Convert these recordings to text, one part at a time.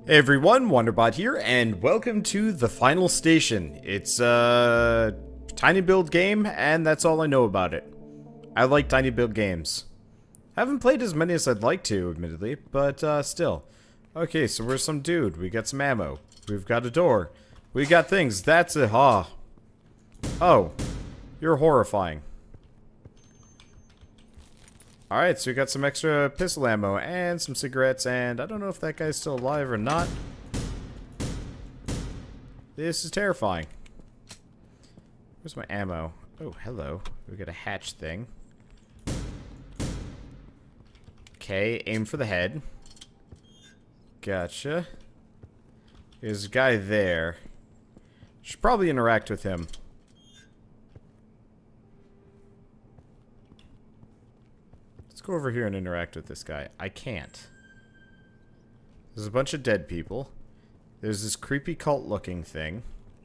Hey everyone, Wanderbot here, and welcome to the final station. It's a tiny build game, and that's all I know about it. I like tiny build games. I haven't played as many as I'd like to, admittedly, but still. Okay, so we're some dude. We got some ammo. We've got a door. We got things. That's a Oh, you're horrifying. Alright, so we got some extra pistol ammo and some cigarettes, and I don't know if that guy's still alive or not. This is terrifying. Where's my ammo? Oh, hello. We got a hatch thing. Okay, aim for the head. Gotcha. There's a guy there. Should probably interact with him. Go over here and interact with this guy. I can't. There's a bunch of dead people. There's this creepy cult looking thing.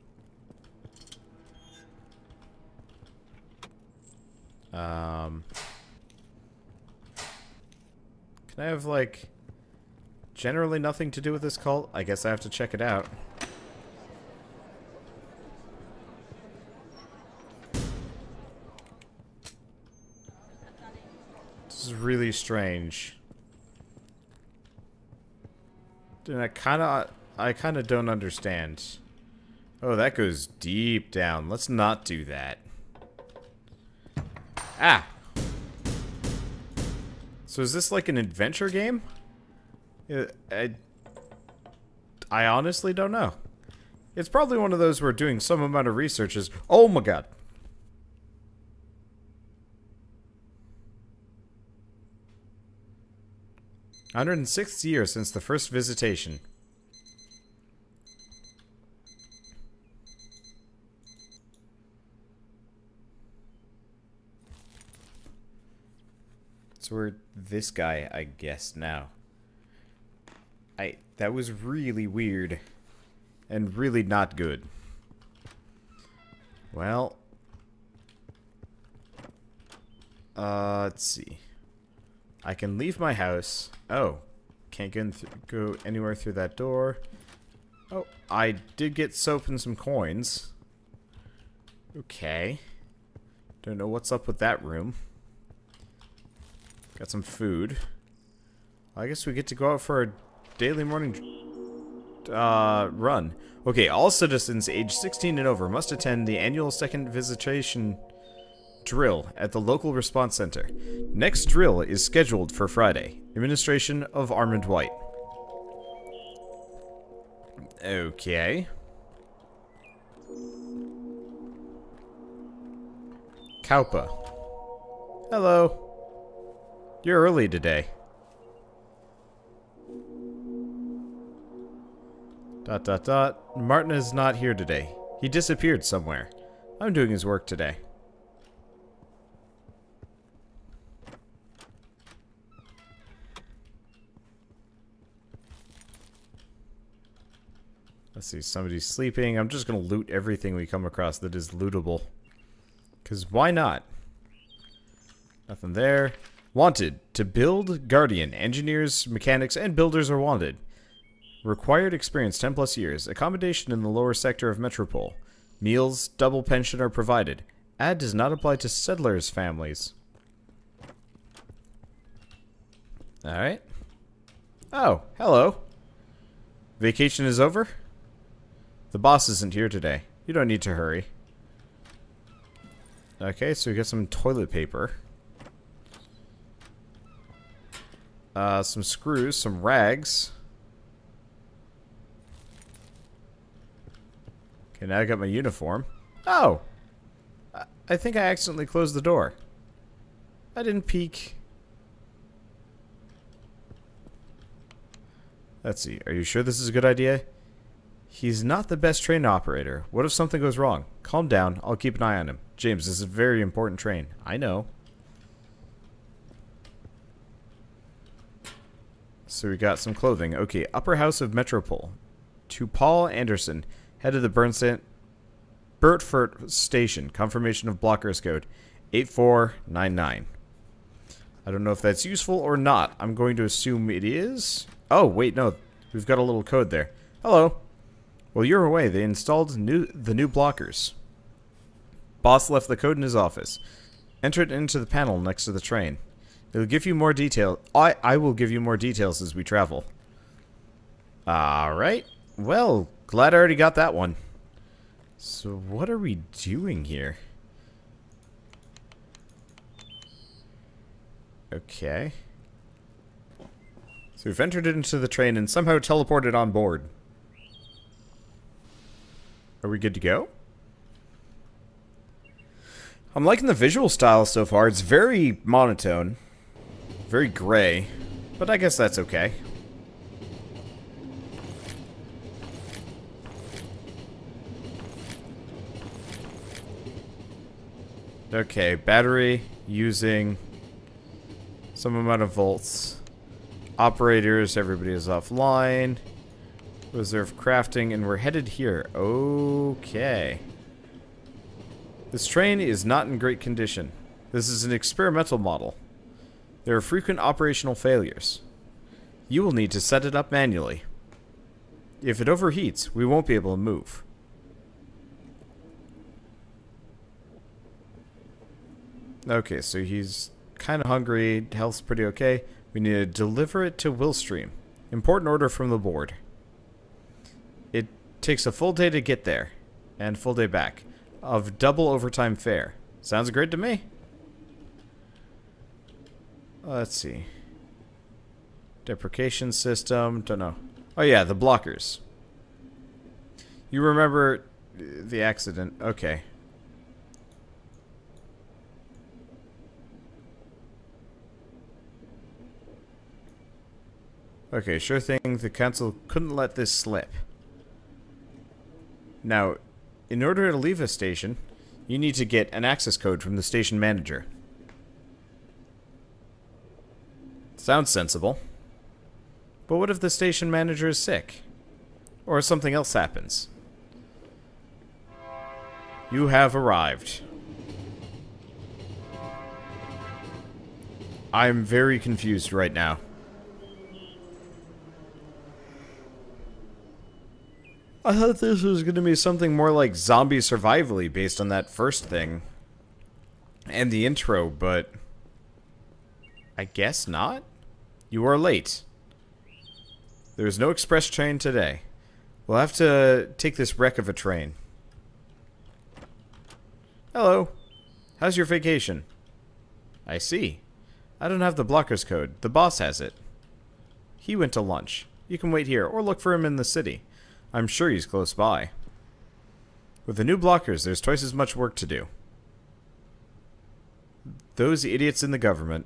Can I have, like, generally nothing to do with this cult? I guess I have to check it out. This is really strange. And I kinda don't understand. Oh, that goes deep down. Let's not do that. Ah! So is this like an adventure game? I honestly don't know. It's probably one of those where doing some amount of research is... Oh my god! 106th year since the first visitation. So we're this guy, I guess, now. That was really weird. And really not good. Well. Let's see. I can leave my house. Oh, can't go anywhere through that door. Oh, I did get soap and some coins. Okay. Don't know what's up with that room. Got some food. I guess we get to go out for a daily morning run. Okay, all citizens aged 16 and over must attend the annual second visitation drill at the local response center. Next drill is scheduled for Friday. Administration of Armand White. Okay. Kaupa. Hello. You're early today. Martin is not here today. He disappeared somewhere. I'm doing his work today. Let's see, somebody's sleeping. I'm just gonna loot everything we come across that is lootable. Because why not? Nothing there. Wanted. To build Guardian. Engineers, mechanics, and builders are wanted. Required experience 10 plus years. Accommodation in the lower sector of Metropole. Meals, double pension are provided. Ad does not apply to settlers' families. Alright. Oh, hello. Vacation is over? The boss isn't here today. You don't need to hurry. Okay, so we got some toilet paper. Some screws, some rags. Okay, now I got my uniform. Oh! I think I accidentally closed the door. I didn't peek. Let's see. Are you sure this is a good idea? He's not the best train operator. What if something goes wrong? Calm down. I'll keep an eye on him. James, this is a very important train. I know. So we got some clothing. Okay, Upper House of Metropole. To Paul Anderson, head of the Burtford Station. Confirmation of Blocker's Code 8499. I don't know if that's useful or not. I'm going to assume it is. Oh, wait, no. We've got a little code there. Hello. While you're away, they installed the new blockers. Boss left the code in his office. Enter it into the panel next to the train. It'll give you more detail. I will give you more details as we travel. Alright. Well, glad I already got that one. So what are we doing here? Okay. So we've entered into the train and somehow teleported on board. Are we good to go? I'm liking the visual style so far. It's very monotone. Very gray. But I guess that's okay. Okay, battery using some amount of volts. Operators, everybody is offline. Reserve crafting, and we're headed here. Okay. This train is not in great condition. This is an experimental model. There are frequent operational failures. You will need to set it up manually. If it overheats, we won't be able to move. Okay, so he's kind of hungry. Health's pretty okay. We need to deliver it to Willstream. Important order from the board. It takes a full day to get there, and full day back, of double overtime fare. Sounds great to me. Let's see. Deprecation system, don't know. Oh yeah, the blockers. You remember the accident. Okay. Okay, sure thing. The council couldn't let this slip. Now, in order to leave a station, you need to get an access code from the station manager. Sounds sensible. But what if the station manager is sick? Or something else happens? You have arrived. I'm very confused right now. I thought this was going to be something more like zombie survival-y based on that first thing. And the intro, but I guess not? You are late. There is no express train today. We'll have to take this wreck of a train. Hello. How's your vacation? I see. I don't have the blocker's code. The boss has it. He went to lunch. You can wait here, or look for him in the city. I'm sure he's close by. With the new blockers, there's twice as much work to do. Those idiots in the government.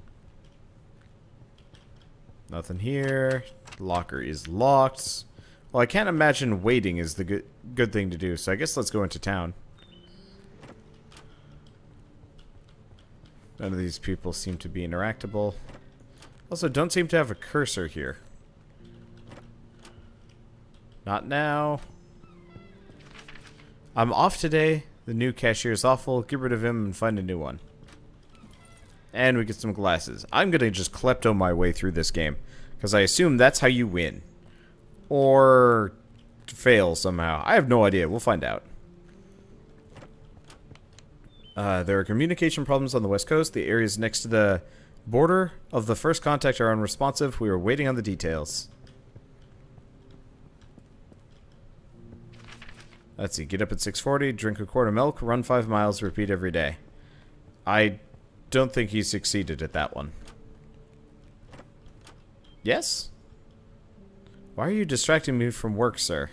Nothing here. Locker is locked. Well, I can't imagine waiting is the good thing to do, so I guess let's go into town. None of these people seem to be interactable. Also, don't seem to have a cursor here. Not now. I'm off today. The new cashier's awful. Get rid of him and find a new one. And we get some glasses. I'm gonna just klepto my way through this game, because I assume that's how you win. Or fail somehow. I have no idea. We'll find out. There are communication problems on the west coast. The areas next to the border of the first contact are unresponsive. We are waiting on the details. Let's see. Get up at 6:40, drink a quart of milk, run 5 miles, repeat every day. I don't think he succeeded at that one. Yes? Why are you distracting me from work, sir?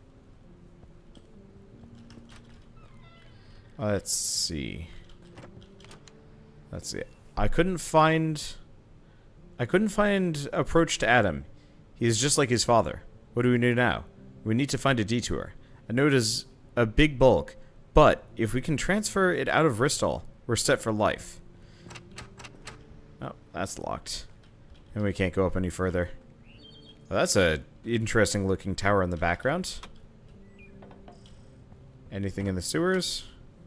Let's see. Let's see. I couldn't find approach to Adam. He's just like his father. What do we do now? We need to find a detour. I know it is a big bulk, but if we can transfer it out of Ristol, we're set for life. Oh, that's locked. And we can't go up any further. Well, that's a interesting looking tower in the background. Anything in the sewers?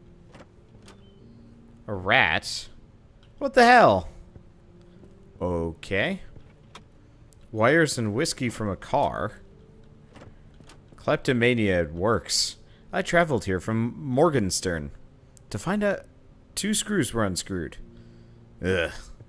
A rat? What the hell? Okay. Wires and whiskey from a car. Kleptomania works. I traveled here from Morgenstern to find out 2 screws were unscrewed. Ugh.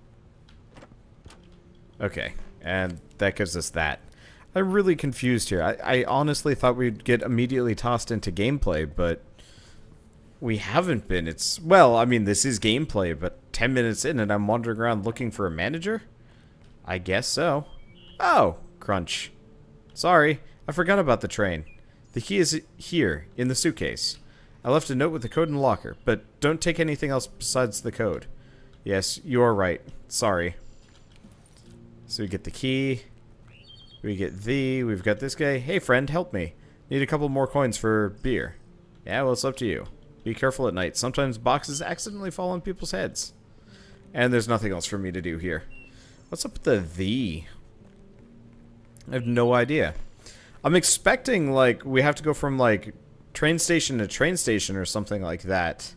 Okay, and that gives us that. I'm really confused here. I honestly thought we'd get immediately tossed into gameplay, but we haven't been. It's, well, I mean, this is gameplay, but 10 minutes in and I'm wandering around looking for a manager? I guess so. Oh, crunch. Sorry, I forgot about the train. The key is here, in the suitcase. I left a note with the code in the locker, but don't take anything else besides the code. Yes, you are right. Sorry. So we get the key. We get we've got this guy. Hey friend, help me. Need a couple more coins for beer. Yeah, well, it's up to you. Be careful at night. Sometimes boxes accidentally fall on people's heads. And there's nothing else for me to do here. What's up with the? I have no idea. I'm expecting, like, we have to go from, like, train station to train station or something like that.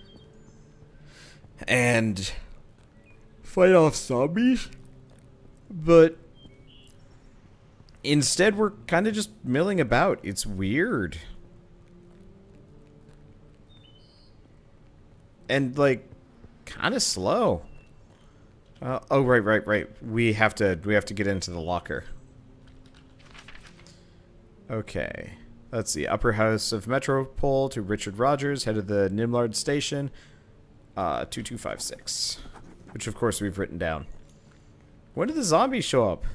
And fight off zombies? But instead, we're kind of just milling about. It's weird. And, like, kind of slow. Oh, right. We have to get into the locker. Okay. Let's see. Upper House of Metropole to Richard Rogers, head of the Nimlard Station. 2256. Which, of course, we've written down. When did the zombies show up?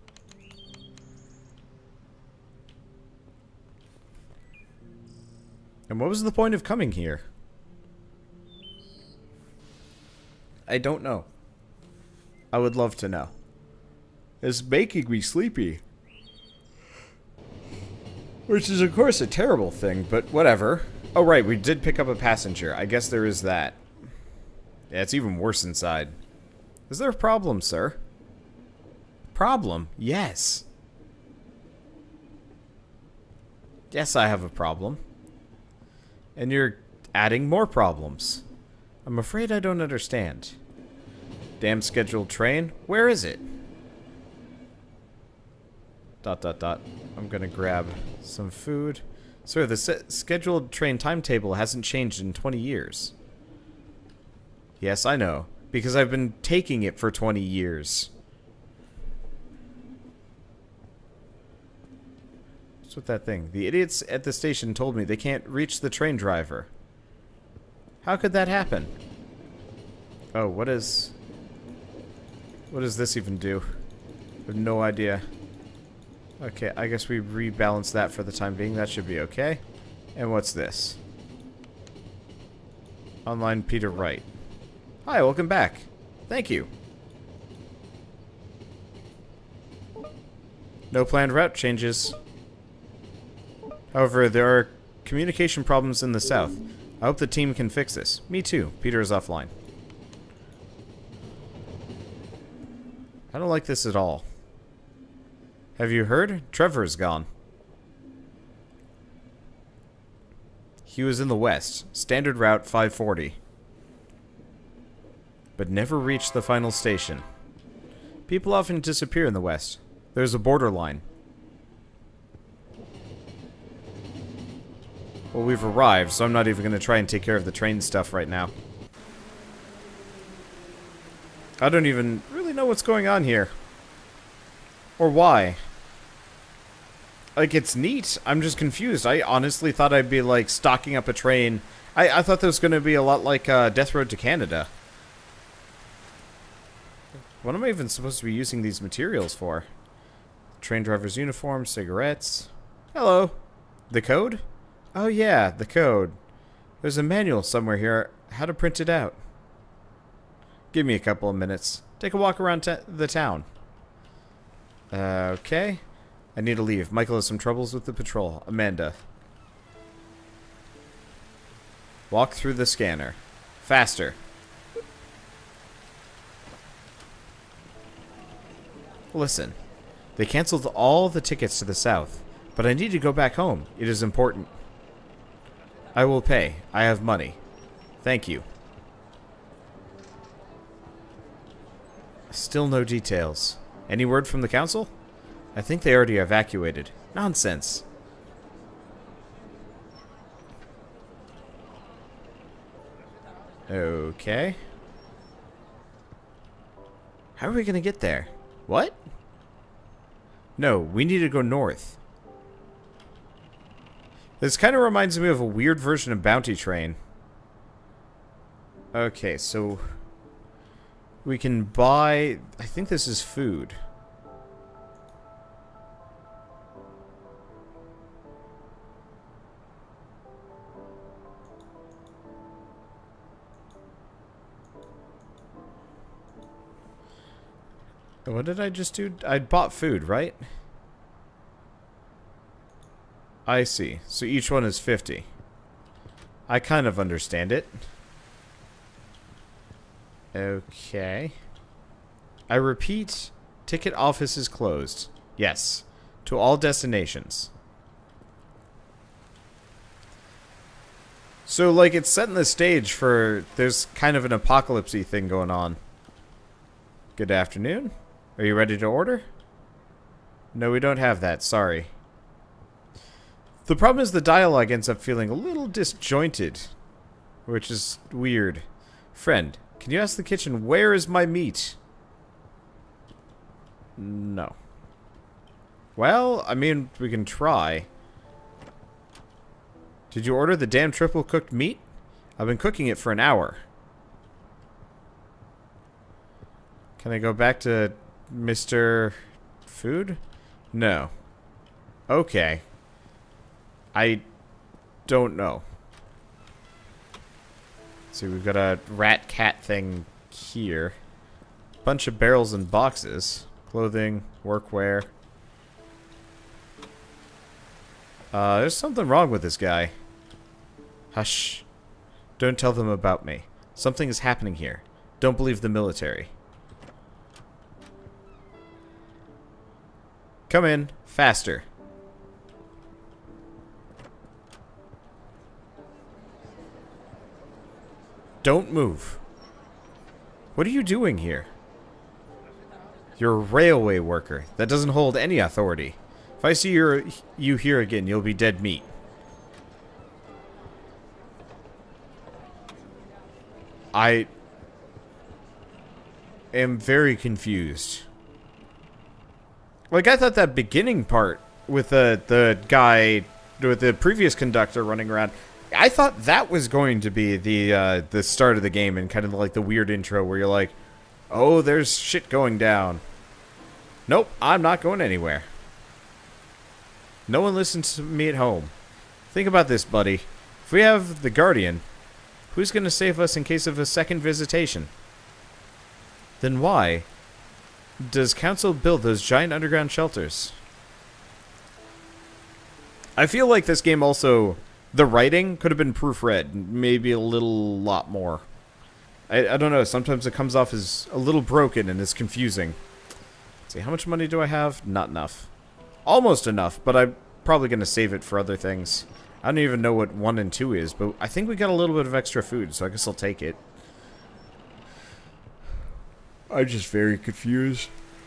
And what was the point of coming here? I don't know. I would love to know. It's making me sleepy. Which is, of course, a terrible thing, but whatever. Oh, right, we did pick up a passenger. I guess there is that. Yeah, it's even worse inside. Is there a problem, sir? Problem? Yes. Yes, I have a problem. And you're adding more problems. I'm afraid I don't understand. Damn scheduled train? Where is it? ... I'm gonna grab some food. Sir, the scheduled train timetable hasn't changed in 20 years. Yes, I know. Because I've been taking it for 20 years. What's with that thing? The idiots at the station told me they can't reach the train driver. How could that happen? Oh, what does this even do? I have no idea. Okay, I guess we rebalance that for the time being. That should be okay. And what's this? Online Peter Wright. Hi, welcome back. Thank you. No planned route changes. However, there are communication problems in the south. I hope the team can fix this. Me too. Peter is offline. I don't like this at all. Have you heard? Trevor's gone. He was in the west. Standard route 540. But never reached the final station. People often disappear in the west. There's a borderline. Well, we've arrived, so I'm not even going to try and take care of the train stuff right now. I don't even really know what's going on here. Or why. Like, it's neat. I'm just confused. I honestly thought I'd be, like, stocking up a train. I thought there was going to be a lot like Death Road to Canada. What am I even supposed to be using these materials for? Train driver's uniform, cigarettes. Hello. The code? Oh yeah, the code. There's a manual somewhere here. How to print it out. Give me a couple of minutes. Take a walk around the town. Okay. I need to leave. Michael has some troubles with the patrol. Amanda. Walk through the scanner. Faster. Listen. They canceled all the tickets to the south, but I need to go back home. It is important. I will pay. I have money. Thank you. Still no details. Any word from the council? I think they already evacuated. Nonsense. Okay. How are we gonna get there? What? No, we need to go north. This kind of reminds me of a weird version of Bounty Train. Okay, so we can buy... I think this is food. What did I just do? I bought food, right? I see. So each one is 50. I kind of understand it. Okay. I repeat, ticket office is closed. Yes. To all destinations. So, like, it's setting the stage for... There's kind of an apocalypse-y thing going on. Good afternoon. Are you ready to order? No, we don't have that. Sorry. The problem is the dialogue ends up feeling a little disjointed. Which is weird. Friend, can you ask the kitchen, where is my meat? No. Well, I mean, we can try. Did you order the damn triple cooked meat? I've been cooking it for an hour. Can I go back to Mr. Food? No. Okay. I don't know. Let's see, we've got a rat cat thing here. Bunch of barrels and boxes. Clothing, workwear. There's something wrong with this guy. Hush. Don't tell them about me. Something is happening here. Don't believe the military. Come in. Faster. Don't move. What are you doing here? You're a railway worker. That doesn't hold any authority. If I see you here again, you'll be dead meat. I am very confused. Like, I thought that beginning part with the guy, with the previous conductor running around, I thought that was going to be the start of the game and kind of like the weird intro where you're like, oh, there's shit going down. Nope, I'm not going anywhere. No one listens to me at home. Think about this, buddy. If we have the Guardian, who's going to save us in case of a second visitation? Then why does Council build those giant underground shelters? I feel like this game also, the writing could have been proofread, maybe a lot more. I don't know, sometimes it comes off as a little broken and is confusing. Let's see, how much money do I have? Not enough. Almost enough, but I'm probably going to save it for other things. I don't even know what 1 and 2 is, but I think we got a little bit of extra food, so I guess I'll take it. I'm just very confused.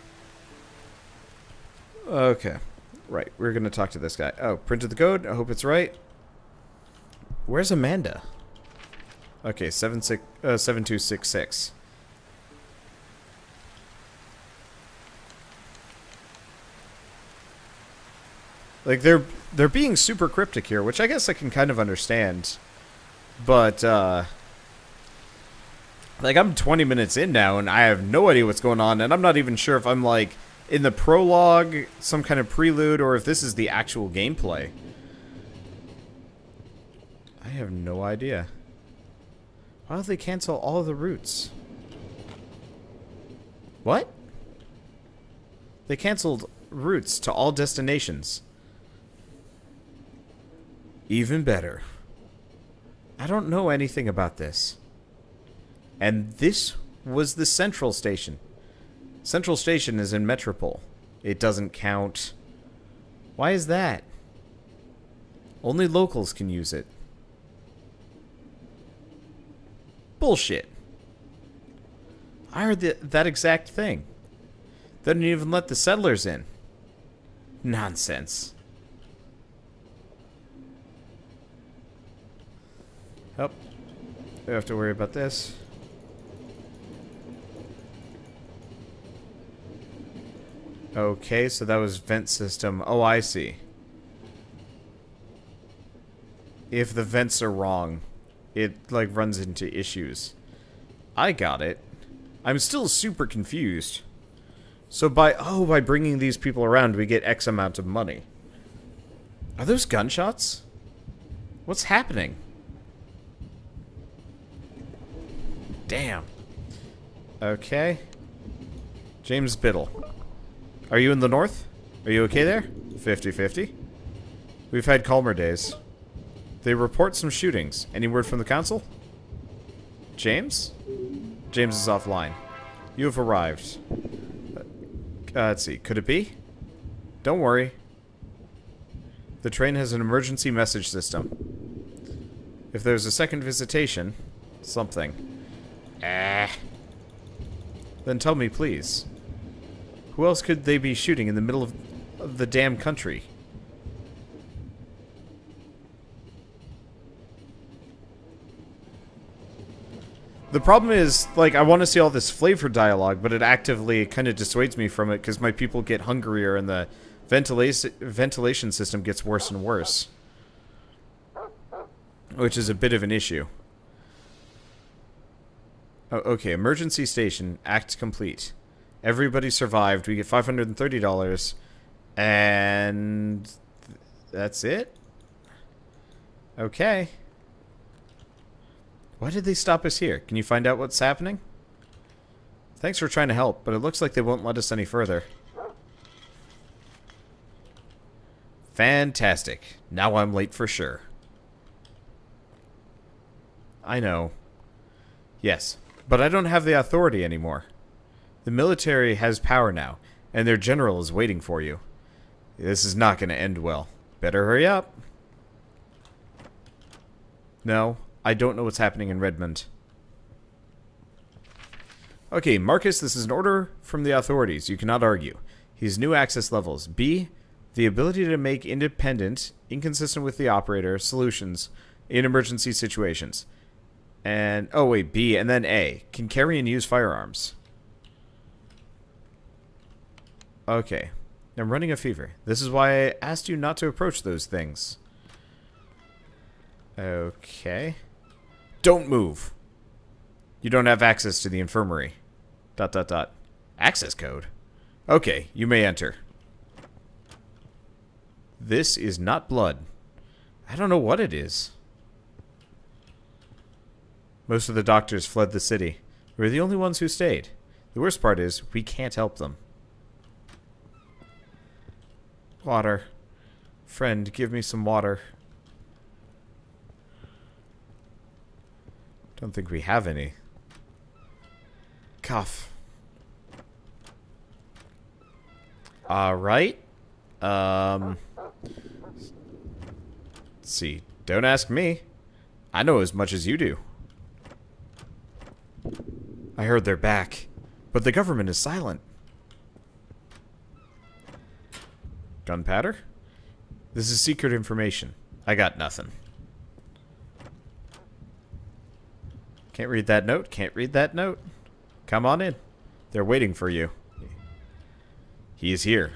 Okay. Right, we're going to talk to this guy. Oh, printed the code. I hope it's right. Where's Amanda? Okay, 7266. Like, they're being super cryptic here, which I guess I can kind of understand. But, like, I'm 20 minutes in now, and I have no idea what's going on, and I'm not even sure if I'm, like, in the prologue, some kind of prelude, or if this is the actual gameplay. I have no idea. Why don't they cancel all of the routes? What? They canceled routes to all destinations. Even better. I don't know anything about this. And this was the Central Station. Central Station is in Metropole. It doesn't count. Why is that? Only locals can use it. Bullshit. I heard that exact thing. They didn't even let the settlers in. Nonsense. Oh, we have to worry about this. Okay, so that was vent system. Oh, I see. If the vents are wrong, it, like, runs into issues. I got it. I'm still super confused. So by bringing these people around, we get X amount of money. Are those gunshots? What's happening? Damn. Okay. James Biddle. Are you in the north? Are you okay there? 50-50. We've had calmer days. They report some shootings. Any word from the council? James? James is offline. You have arrived. Let's see. Could it be? Don't worry. The train has an emergency message system. If there's a second visitation... something. Then tell me, please. Who else could they be shooting in the middle of the damn country? The problem is, like, I want to see all this flavor dialogue, but it actively kind of dissuades me from it because my people get hungrier and the ventilation system gets worse and worse. Which is a bit of an issue. Oh, okay, emergency station, act complete. Everybody survived, we get $530, and that's it? Okay. Why did they stop us here? Can you find out what's happening? Thanks for trying to help, but it looks like they won't let us any further. Fantastic. Now I'm late for sure. I know. Yes, but I don't have the authority anymore. The military has power now, and their general is waiting for you. This is not going to end well. Better hurry up. No, I don't know what's happening in Redmond. Okay, Marcus, this is an order from the authorities. You cannot argue. He has new access levels. B, the ability to make independent, inconsistent with the operator, solutions in emergency situations. And, oh wait, B, and then A, can carry and use firearms. Okay, I'm running a fever. This is why I asked you not to approach those things. Okay. Don't move. You don't have access to the infirmary. ... Access code? Okay, you may enter. This is not blood. I don't know what it is. Most of the doctors fled the city. We're the only ones who stayed. The worst part is, we can't help them. Water. Friend, give me some water. Don't think we have any. Cough. Alright. Let's see. Don't ask me. I know as much as you do. I heard they're back, but the government is silent. Gunpowder? This is secret information. I got nothing. Can't read that note. Can't read that note. Come on in. They're waiting for you. He is here.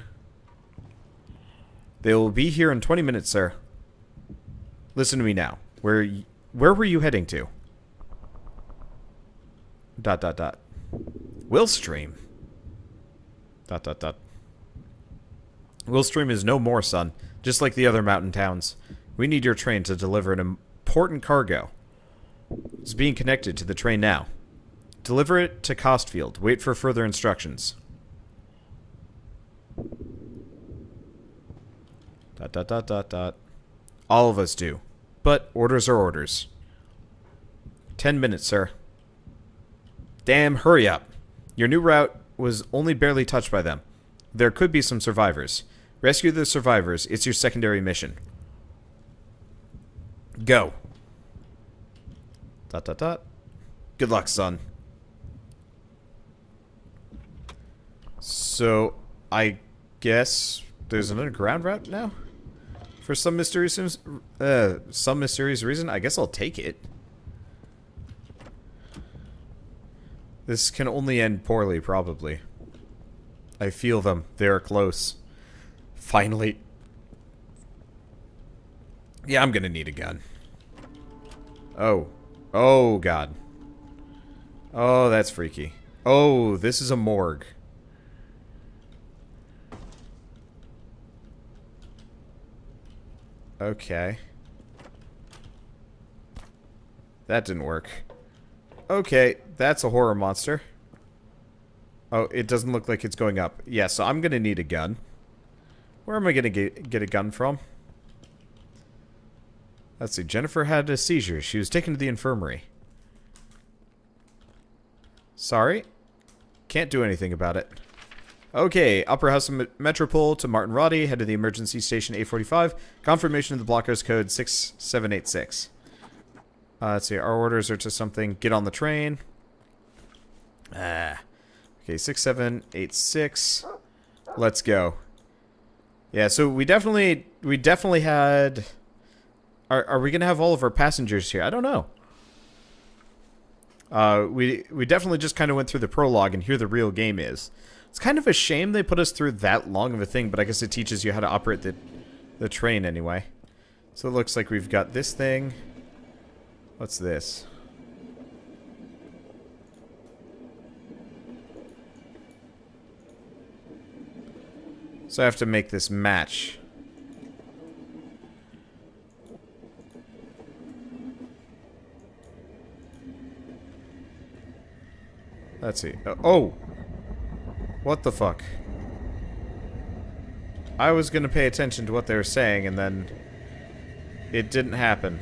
They will be here in 20 minutes, sir. Listen to me now. Where were you heading to? ... Willstream. ... Willstream is no more, son. Just like the other mountain towns. We need your train to deliver an important cargo. It's being connected to the train now. Deliver it to Costfield. Wait for further instructions. ... All of us do. But orders are orders. 10 minutes, sir. Damn, hurry up. Your new route was only barely touched by them. There could be some survivors. Rescue the survivors. It's your secondary mission. Go. ... Good luck, son. So, I guess there's an underground route now? For some mysterious reason? I guess I'll take it. This can only end poorly, probably. I feel them. They are close. Finally. Yeah, I'm gonna need a gun. Oh. Oh, God. Oh, that's freaky. Oh, this is a morgue. Okay. That didn't work. Okay, that's a horror monster. Oh, it doesn't look like it's going up. Yeah, so I'm gonna need a gun. Where am I gonna get a gun from? Let's see, Jennifer had a seizure. She was taken to the infirmary. Sorry. Can't do anything about it. Okay, Upper House of Metropole to Martin Roddy. Head to the emergency station 845. Confirmation of the blockhouse code 6786. Let's see, our orders are to something. Get on the train. Okay, 6786. Let's go. Yeah, so we definitely had... Are we gonna have all of our passengers here? I don't know. We definitely just kind of went through the prologue, and here the real game is. It's kind of a shame they put us through that long of a thing, but I guess it teaches you how to operate the train anyway. So it looks like we've got this thing. What's this? So I have to make this match. Let's see. Oh! What the fuck? I was gonna pay attention to what they were saying, and then it didn't happen.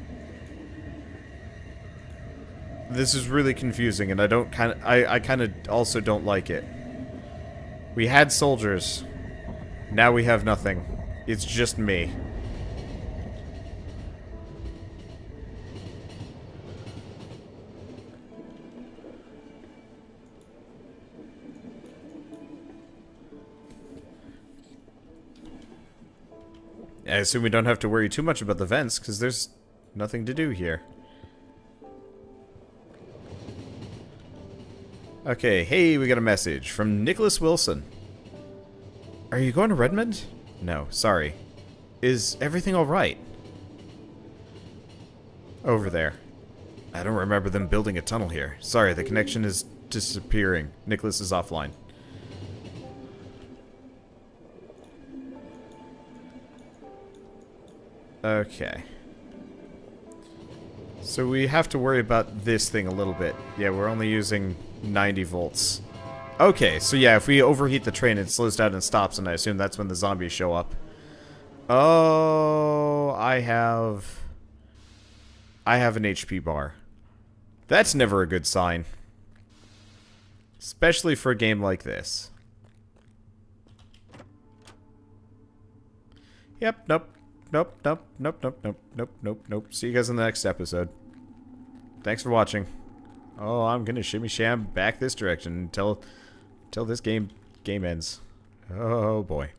This is really confusing, and I kind of also don't like it. We had soldiers. Now we have nothing. It's just me. I assume we don't have to worry too much about the vents, because there's nothing to do here. Okay, hey, we got a message from Nicholas Wilson. Are you going to Redmond? No, sorry. Is everything alright? Over there. I don't remember them building a tunnel here. Sorry, the connection is disappearing. Nicholas is offline. Okay. So we have to worry about this thing a little bit. Yeah, we're only using 90 volts. Okay, so yeah, if we overheat the train, it slows down and stops, and I assume that's when the zombies show up. Oh, I have an HP bar. That's never a good sign. Especially for a game like this. Yep, nope. Nope, nope, nope, nope, nope, nope, nope, nope. See you guys in the next episode. Thanks for watching. Oh, I'm gonna shimmy sham back this direction until this game ends. Oh boy.